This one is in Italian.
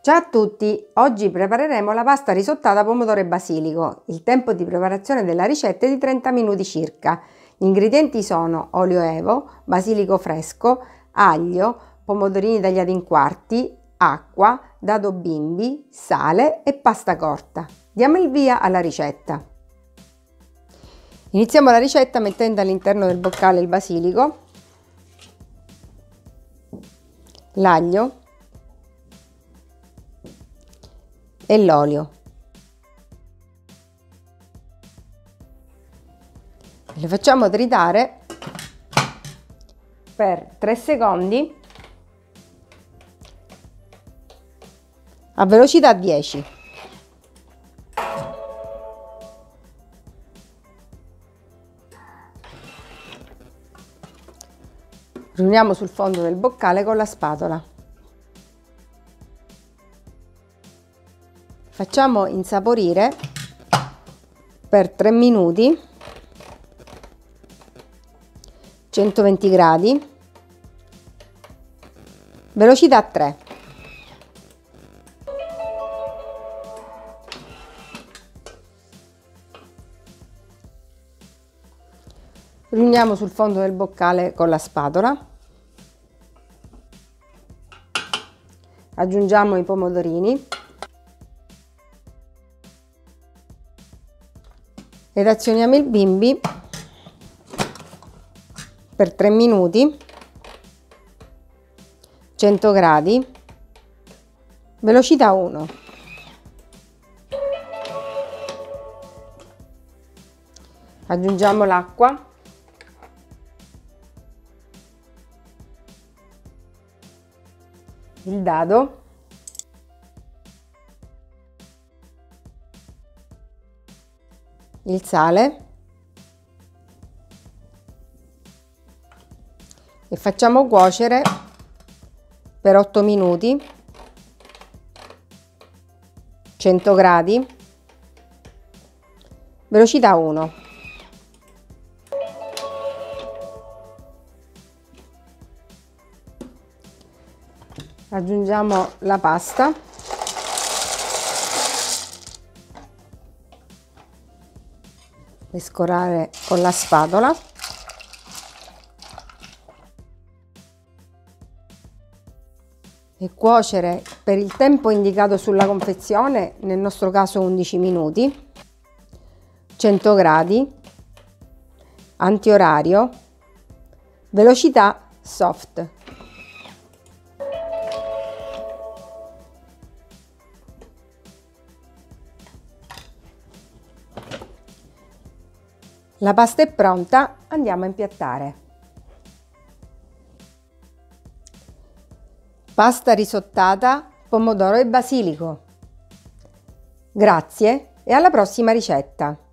Ciao a tutti! Oggi prepareremo la pasta risottata pomodoro e basilico. Il tempo di preparazione della ricetta è di 30 minuti circa. Gli ingredienti sono olio evo, basilico fresco, aglio, pomodorini tagliati in quarti, acqua, dado bimbi, sale e pasta corta. Diamo il via alla ricetta. Iniziamo la ricetta mettendo all'interno del boccale il basilico, l'aglio e l'olio. Le facciamo tritare per 3 secondi a velocità 10. Riuniamo sul fondo del boccale con la spatola. Facciamo insaporire per 3 minuti, 120 gradi, velocità 3. Riuniamo sul fondo del boccale con la spatola. Aggiungiamo i pomodorini ed azioniamo il bimbi per 3 minuti, 100 gradi, velocità 1. Aggiungiamo l'acqua, il dado, il sale e facciamo cuocere per 8 minuti, 100 gradi, velocità 1. Aggiungiamo la pasta. Mescolare con la spatola e cuocere per il tempo indicato sulla confezione, nel nostro caso 11 minuti, 100 gradi, antiorario, velocità soft. La pasta è pronta, andiamo a impiattare. Pasta risottata, pomodoro e basilico. Grazie e alla prossima ricetta!